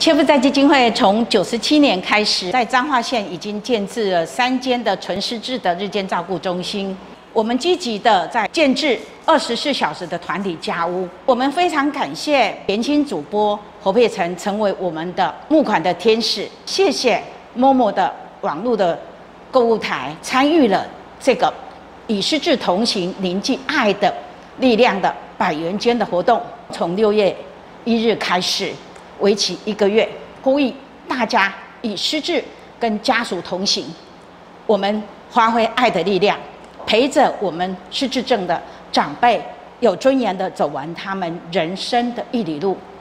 切肤在基金会从97年开始，在彰化县已经建置了3间的纯失智的日间照顾中心。我们积极的在建置24小时的团体家屋。我们非常感谢年轻主播侯佩岑成为我们的募款的天使。谢谢Momo的网络的购物台参与了这个以失智同行、凝聚爱的力量的100元捐的活动，从6月1日开始，为期1个月，呼吁大家以失智跟家属同行，我们发挥爱的力量，陪着我们失智症的长辈有尊严的走完他们人生的1里路。